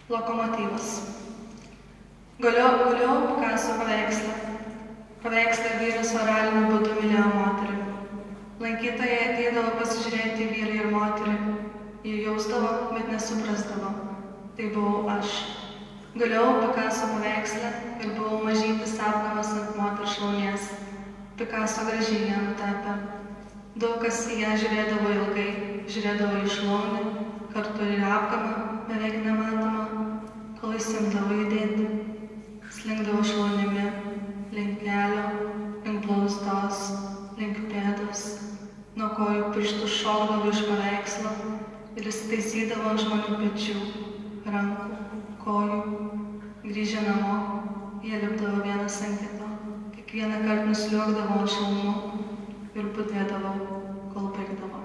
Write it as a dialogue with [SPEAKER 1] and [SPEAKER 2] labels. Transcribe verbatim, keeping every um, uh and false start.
[SPEAKER 1] Lokomotyvas. Guliau, guliau Pikaso paveikslą. Paveikslą vyras oraliniu būdu mylėjo moterį. Lankytojai ateidavo pasižiūrėti vyrai ir moterį. Jie jausdavo, bet nesuprasdavo. Tai buvau aš. Guliau Pikaso paveikslą ir buvau mažytis apgamas ant moters šlaunies. Pikaso gražiai ją nutapė. Daug kas į ją žiūrėdavo ilgai, žiūrėdavo į šlaunį, kartu ir apgamą, beveik nematomą, kol jis imdavo judėti. Slinkdavo šlaunimi, link kelio, link blauzdos, link pėdos, nuo kojų pirštų šokdavo iš paveikslo ir įsitaisydavo ant žmonių pečių, rankų, kojų. Grįžę namo, jie lipdavo vienas ant kito, kiekvieną kartą nusliuogdavo ant šlaunų ir budėdavo, kol baigdavo.